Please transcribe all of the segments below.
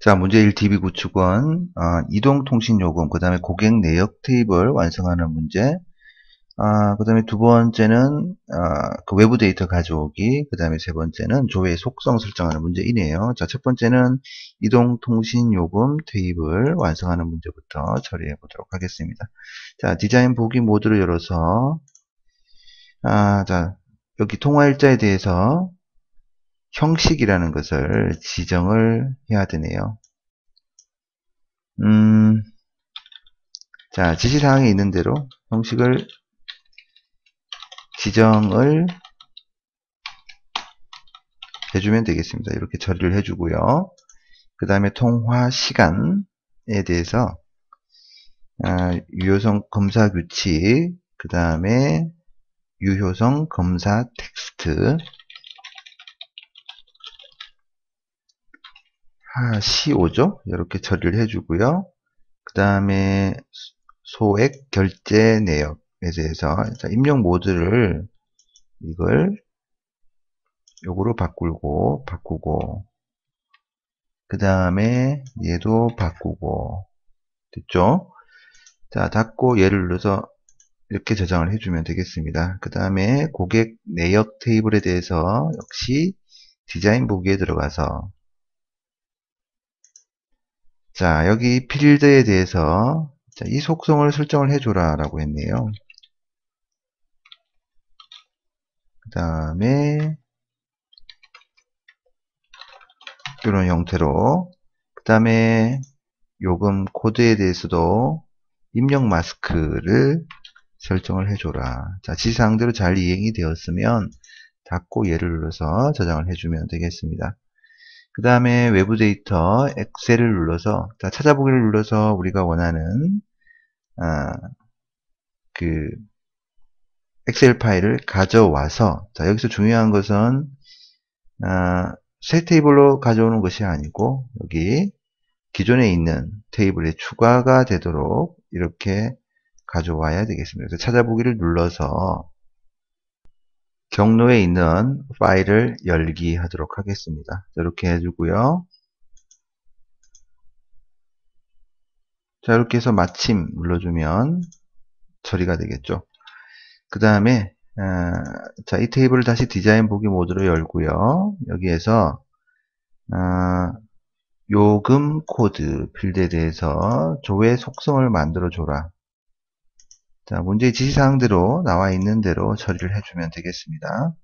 자, 문제 1 DB 구축은 이동통신요금, 그 다음에 고객 내역 테이블 완성하는 문제, 그 다음에 두 번째는 그 외부 데이터 가져오기, 그 다음에 세 번째는 조회 속성 설정하는 문제이네요. 자, 첫 번째는 이동통신요금 테이블 완성하는 문제부터 처리해 보도록 하겠습니다. 자, 디자인 보기 모드를 열어서 자, 여기 통화일자에 대해서 형식이라는 것을 지정을 해야 되네요. 자, 지시사항에 있는 대로 형식을 지정을 해주면 되겠습니다. 이렇게 처리를 해주고요. 그 다음에 통화 시간에 대해서 유효성 검사 규칙, 그 다음에 유효성 검사 텍스트 C5죠. 이렇게 처리를 해주고요. 그 다음에 소액 결제 내역에 대해서 입력 모드를 이걸 요거로 바꾸고 그 다음에 얘도 바꾸고 됐죠? 자, 닫고 얘를 눌러서 이렇게 저장을 해주면 되겠습니다. 그 다음에 고객 내역 테이블에 대해서 역시 디자인 보기에 들어가서 자, 여기 필드에 대해서 자, 이 속성을 설정을 해줘라 라고 했네요. 그 다음에 이런 형태로 그 다음에 요금 코드에 대해서도 입력 마스크를 설정을 해줘라. 자, 지시사항대로 잘 이행이 되었으면 닫고 얘를 눌러서 저장을 해주면 되겠습니다. 그 다음에 외부 데이터 엑셀을 눌러서 자, 찾아보기를 눌러서 우리가 원하는 그 엑셀 파일을 가져와서 자, 여기서 중요한 것은 새 테이블로 가져오는 것이 아니고 여기 기존에 있는 테이블에 추가가 되도록 이렇게 가져와야 되겠습니다. 그래서 찾아보기를 눌러서 경로에 있는 파일을 열기 하도록 하겠습니다. 이렇게 해주고요. 자, 이렇게 해서 마침 눌러주면 처리가 되겠죠. 그 다음에 자, 이 테이블을 다시 디자인 보기 모드로 열고요. 여기에서 요금 코드 필드에 대해서 조회 속성을 만들어 줘라. 자, 문제의 지시사항대로 나와 있는 대로 처리를 해주면 되겠습니다.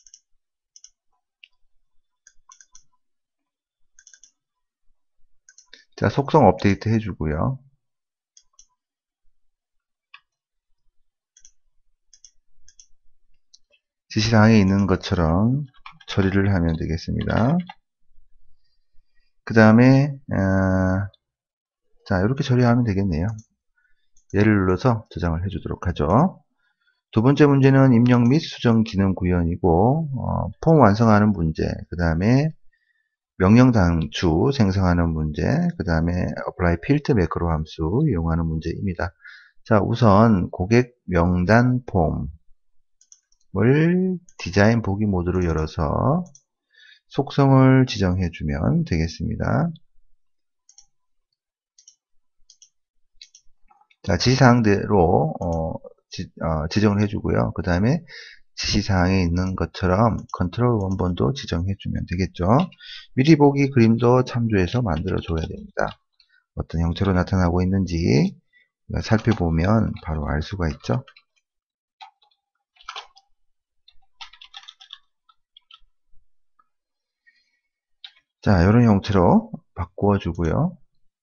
자, 속성 업데이트 해주고요. 지시사항에 있는 것처럼 처리를 하면 되겠습니다. 그 다음에 자, 이렇게 처리하면 되겠네요. 얘를 눌러서 저장을 해주도록 하죠. 두 번째 문제는 입력 및 수정 기능 구현이고 폼 완성하는 문제, 그 다음에 명령 단추 생성하는 문제, 그 다음에 apply field 매크로 함수 이용하는 문제입니다. 자, 우선 고객 명단 폼을 디자인 보기 모드로 열어서 속성을 지정해 주면 되겠습니다. 자, 지시사항대로 지정을 해주고요. 그 다음에 지시사항에 있는 것처럼 컨트롤 원본도 지정해 주면 되겠죠. 미리 보기 그림도 참조해서 만들어 줘야 됩니다. 어떤 형태로 나타나고 있는지 살펴보면 바로 알 수가 있죠. 자, 이런 형태로 바꾸어 주고요.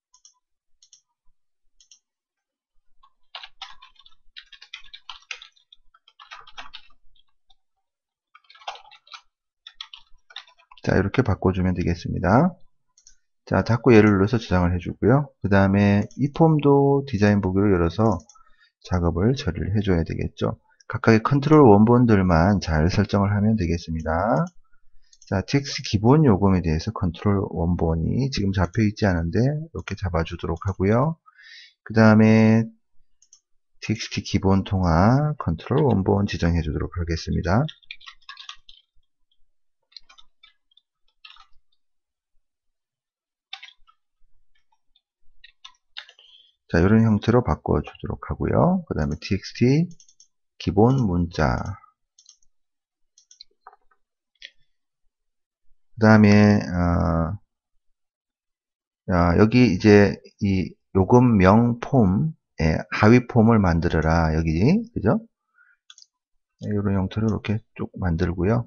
자, 이렇게 바꿔주면 되겠습니다. 자, 닫고 얘를 눌러서 저장을 해주고요. 그 다음에 이 폼도 디자인 보기로 열어서 작업을 처리를 해줘야 되겠죠. 각각의 컨트롤 원본들만 잘 설정을 하면 되겠습니다. 자, 텍스트 기본 요금에 대해서 컨트롤 원본이 지금 잡혀 있지 않은데 이렇게 잡아주도록 하고요. 그 다음에 텍스트 기본 통화 컨트롤 원본 지정해 주도록 하겠습니다. 자, 이런 형태로 바꿔주도록 하고요. 그 다음에 txt 기본 문자. 그 다음에 여기 이제 이 요금명 폼의 하위 폼을 만들어라. 여기 그죠? 이런 형태로 이렇게 쭉 만들고요.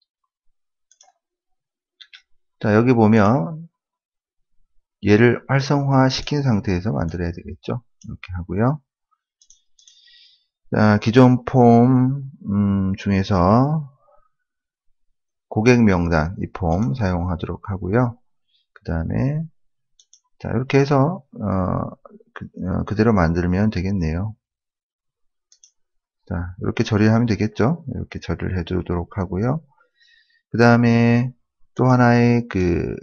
자, 여기 보면 얘를 활성화 시킨 상태에서 만들어야 되겠죠. 이렇게 하고요. 자, 기존 폼 중에서 고객 명단 이 폼 사용하도록 하고요. 그 다음에 자, 이렇게 해서 그대로 만들면 되겠네요. 자, 이렇게 처리하면 되겠죠. 이렇게 처리를 해 두도록 하고요. 그 다음에 또 하나의 그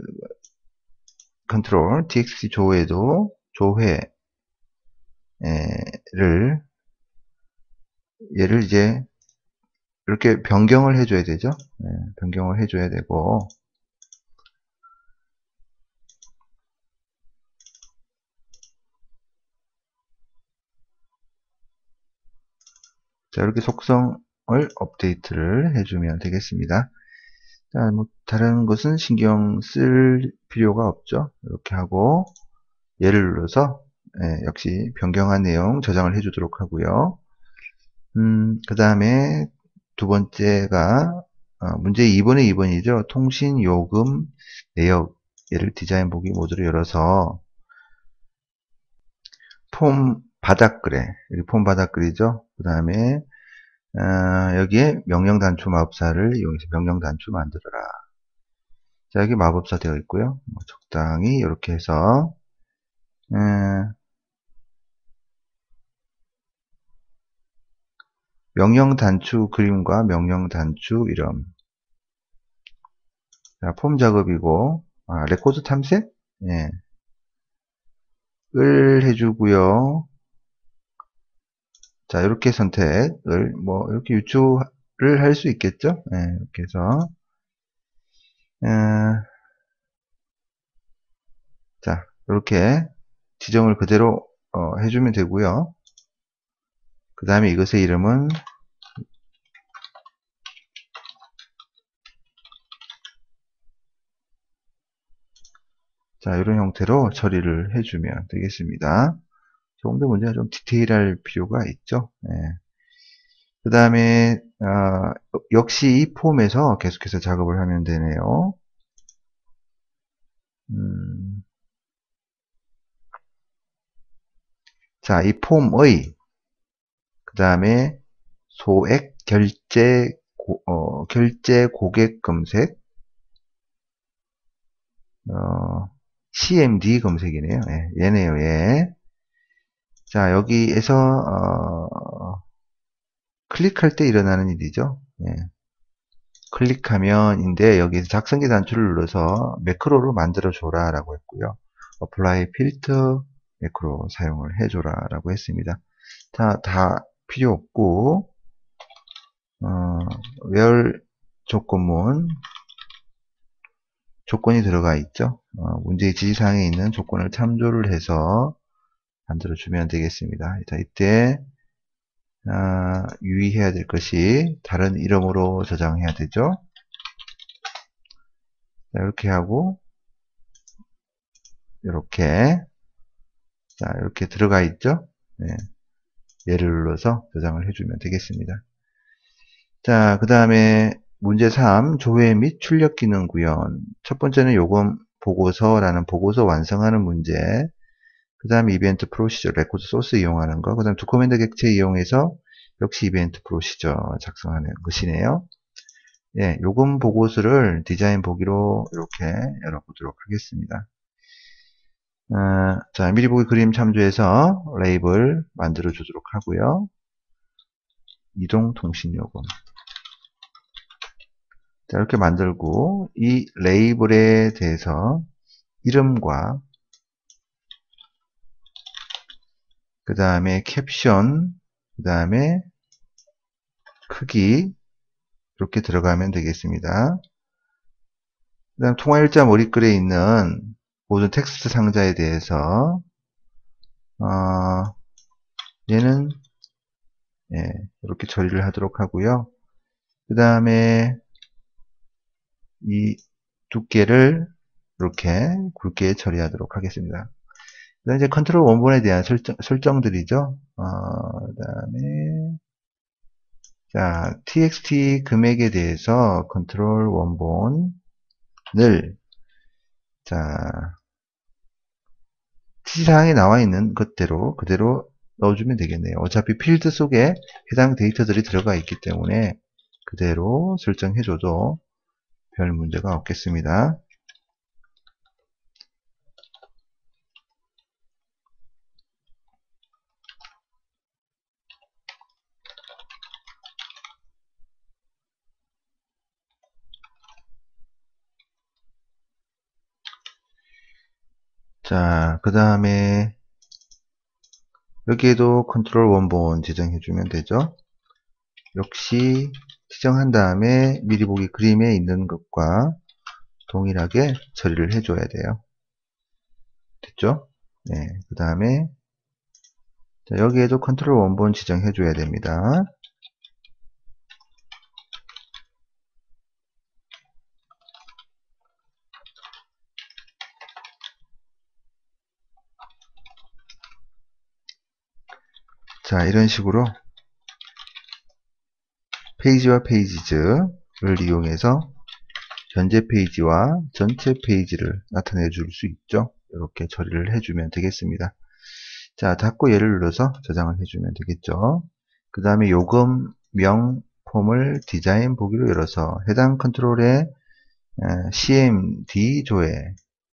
컨트롤 txt 조회도 얘를 이제 이렇게 변경을 해줘야 되죠. 변경을 해줘야 되고, 자, 이렇게 속성을 업데이트를 해주면 되겠습니다. 자, 뭐 다른 것은 신경 쓸 필요가 없죠. 이렇게 하고 얘를 눌러서 역시 변경한 내용 저장을 해주도록 하고요. 그 다음에 두 번째가 문제 2번의 2번이죠. 통신 요금 내역. 얘를 디자인 보기 모드로 열어서 폼 바닥글에 여기 폼 바닥글이죠. 그 다음에 여기에 명령 단추 마법사를 이용해서 명령 단추 만들어라. 자, 여기 마법사 되어 있고요. 적당히 이렇게 해서 명령 단추 그림과 명령 단추 이름. 자, 폼 작업이고 레코드 탐색 을 해주고요. 자, 이렇게 선택을 뭐 이렇게 유추를 할 수 있겠죠. 이렇게 해서 자, 이렇게 지정을 그대로 해주면 되고요. 그 다음에 이것의 이름은 자, 이런 형태로 처리를 해주면 되겠습니다. 조금 더 문제가 좀 디테일할 필요가 있죠. 그 다음에 역시 이 폼에서 계속해서 작업을 하면 되네요. 자, 이 폼의 그 다음에 소액 결제 결제 고객 검색 CMD 검색이네요. 얘네요. 얘. 자, 여기에서 클릭할 때 일어나는 일이죠. 클릭하면인데 여기서 작성기 단추를 눌러서 매크로를 만들어 줘라 라고 했고요. apply 필터 매크로 사용을 해줘라 라고 했습니다. 다 필요 없고 where 조건문 조건이 들어가 있죠. 문제의 지시사항에 있는 조건을 참조를 해서 만들어 주면 되겠습니다. 자, 이때 유의해야 될 것이 다른 이름으로 저장해야 되죠. 자, 이렇게 하고 이렇게 자, 이렇게 들어가 있죠. 얘를 눌러서 저장을 해주면 되겠습니다. 자, 그 다음에 문제 3 조회 및 출력 기능 구현. 첫 번째는 요금 보고서라는 보고서 완성하는 문제. 그 다음에 이벤트 프로시저 레코드 소스 이용하는 거. 그 다음에 도커맨드 객체 이용해서 역시 이벤트 프로시저 작성하는 것이네요. 요금 보고서를 디자인 보기로 이렇게 열어보도록 하겠습니다. 자, 미리 보기 그림 참조해서 레이블 만들어 주도록 하고요. 이동 통신 요금. 자, 이렇게 만들고 이 레이블에 대해서 이름과 그 다음에 캡션, 그 다음에 크기 이렇게 들어가면 되겠습니다. 그 다음 통화일자 머리글에 있는 모든 텍스트 상자에 대해서 얘는 예, 이렇게 처리를 하도록 하고요. 그 다음에 이 두께를 이렇게 굵게 처리하도록 하겠습니다. 그 다음에 이제 컨트롤 원본에 대한 설정들이죠. 그 다음에 자, txt 금액에 대해서 컨트롤 원본을 자, 지시사항에 나와 있는 것대로 그대로 넣어주면 되겠네요. 어차피 필드 속에 해당 데이터들이 들어가 있기 때문에 그대로 설정해줘도 별 문제가 없겠습니다. 자, 그 다음에 여기에도 컨트롤 원본 지정해주면 되죠. 역시 지정한 다음에 미리 보기 그림에 있는 것과 동일하게 처리를 해줘야 돼요. 됐죠? 네, 그 다음에 여기에도 컨트롤 원본 지정해줘야 됩니다. 자, 이런 식으로 페이지와 페이지즈를 이용해서 현재 페이지와 전체 페이지를 나타내 줄 수 있죠. 이렇게 처리를 해주면 되겠습니다. 자, 닫고 얘를 눌러서 저장을 해주면 되겠죠. 그 다음에 요금명 폼을 디자인 보기로 열어서 해당 컨트롤에 CMD 조회를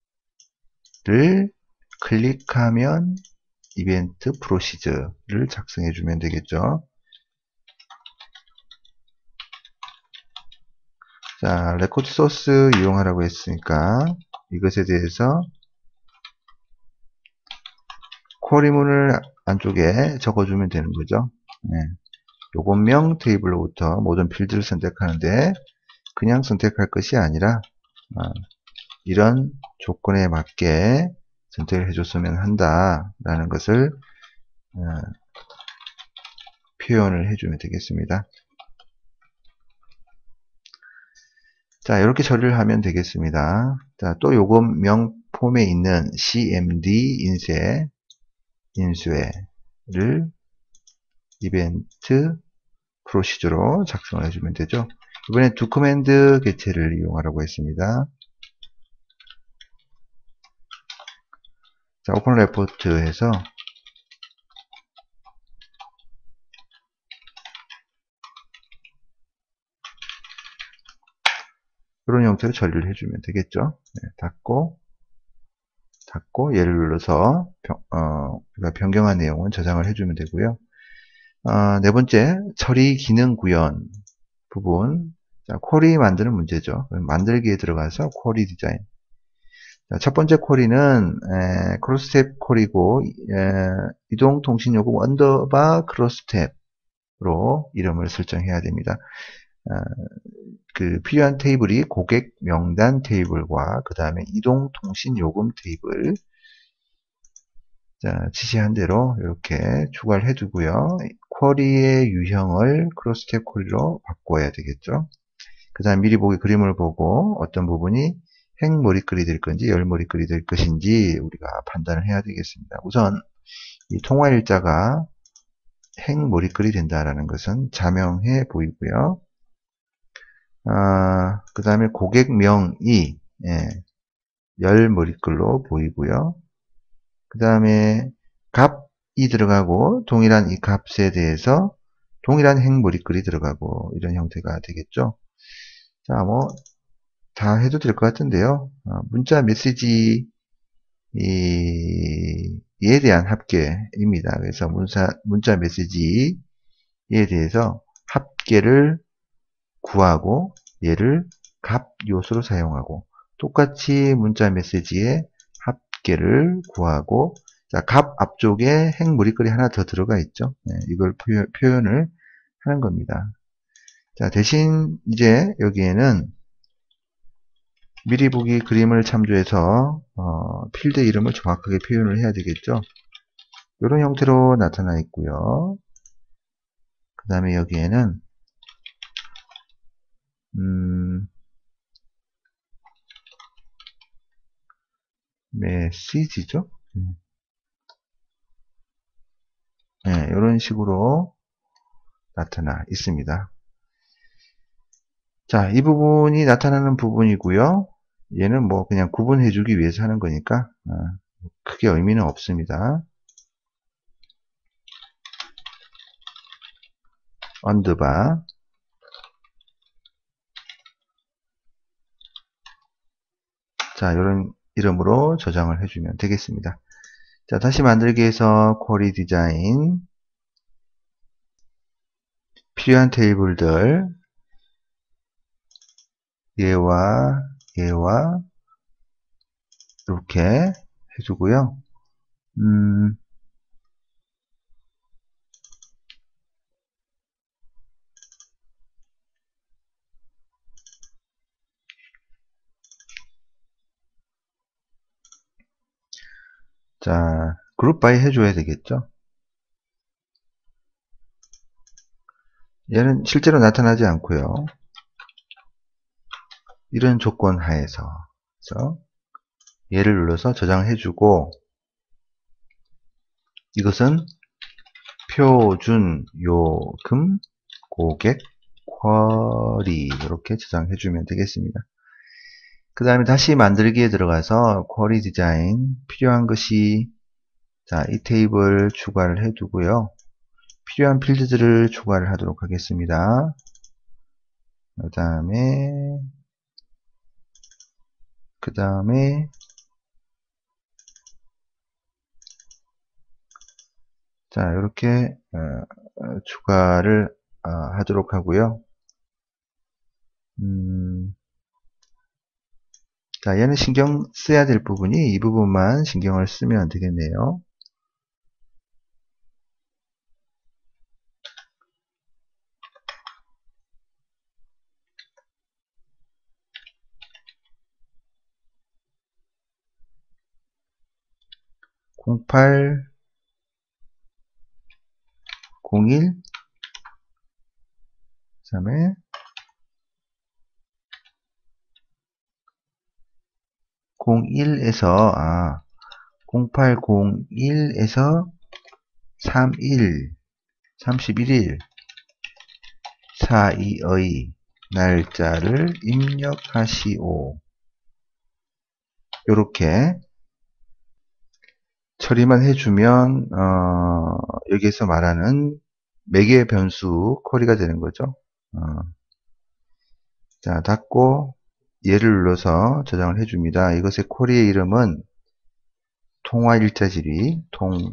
클릭하면 이벤트 프로시저를 작성해주면 되겠죠. 자, 레코드 소스 이용하라고 했으니까 이것에 대해서 쿼리문을 안쪽에 적어주면 되는 거죠. 네. 요금명 테이블로부터 모든 필드를 선택하는데 그냥 선택할 것이 아니라 이런 조건에 맞게 선택을 해줬으면 한다라는 것을 표현을 해주면 되겠습니다. 자, 이렇게 처리를 하면 되겠습니다. 자, 또 요금명 폼에 있는 CMD 인수회를 이벤트 프로시저로 작성을 해주면 되죠. 이번엔 두 커맨드 개체를 이용하라고 했습니다. 자, 오픈 레포트 해서 이런 형태로 처리를 해주면 되겠죠. 네, 닫고 얘를 눌러서 변경한 내용은 저장을 해주면 되고요. 네 번째, 처리 기능 구현 부분. 자, 쿼리 만드는 문제죠. 만들기에 들어가서 쿼리 디자인. 자, 첫 번째 쿼리는 크로스스텝 쿼리고 이동통신요금 언더바 크로스스텝으로 이름을 설정해야 됩니다. 그 필요한 테이블이 고객 명단 테이블과 그 다음에 이동통신요금 테이블. 자, 지시한 대로 이렇게 추가를 해두고요. 쿼리의 유형을 크로스스텝 쿼리로 바꿔야 되겠죠. 그 다음 미리 보기 그림을 보고 어떤 부분이 행머리글이 될 건지 열머리글이 될 것인지 우리가 판단을 해야 되겠습니다. 우선 이 통화일자가 행머리글이 된다라는 것은 자명해 보이고요. 그 다음에 고객명이 열머리글로 보이고요. 그 다음에 값이 들어가고 동일한 이 값에 대해서 동일한 행머리글이 들어가고 이런 형태가 되겠죠. 자, 뭐 다 해도 될 것 같은데요. 문자 메시지에 대한 합계입니다. 그래서 문자 메시지에 대해서 합계를 구하고 얘를 값 요소로 사용하고 똑같이 문자 메시지에 합계를 구하고 자, 값 앞쪽에 행머리글이 하나 더 들어가 있죠. 네, 이걸 표현을 하는 겁니다. 자, 대신 이제 여기에는 미리 보기 그림을 참조해서 필드 이름을 정확하게 표현을 해야 되겠죠. 이런 형태로 나타나 있고요. 그 다음에 여기에는 메시지죠. 네, 이런 식으로 나타나 있습니다. 자, 이 부분이 나타나는 부분이고요. 얘는 뭐 그냥 구분해주기 위해서 하는 거니까 크게 의미는 없습니다. 언더바 자, 이런 이름으로 저장을 해주면 되겠습니다. 자, 다시 만들기에서 쿼리 디자인 필요한 테이블들 얘와 이렇게 해주고요. 자, 그룹 바이 해줘야 되겠죠. 얘는 실제로 나타나지 않고요. 이런 조건 하에서 그래서 얘를 눌러서 저장해주고 이것은 표준 요금 고객 쿼리 이렇게 저장해주면 되겠습니다. 그 다음에 다시 만들기에 들어가서 쿼리 디자인 필요한 것이 자, 이 테이블 추가를 해두고요. 필요한 필드들을 추가를 하도록 하겠습니다. 그 다음에 자, 이렇게 추가를 하도록 하고요. 자, 얘는 신경 써야 될 부분이 이 부분만 신경을 쓰면 되겠네요. (08) 01 그 다음에 01에서 0801에서 31일 사이의 날짜를 입력하시오. 요렇게 처리만 해주면 여기에서 말하는 매개 변수 쿼리가 되는 거죠. 자, 닫고 얘를 눌러서 저장을 해줍니다. 이것의 쿼리의 이름은 통화일자지리,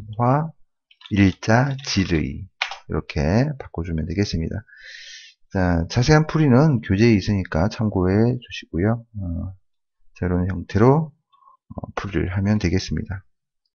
통화일자지의 이렇게 바꿔주면 되겠습니다. 자, 자세한 풀이는 교재에 있으니까 참고해 주시고요. 자, 이런 형태로 풀이를 하면 되겠습니다.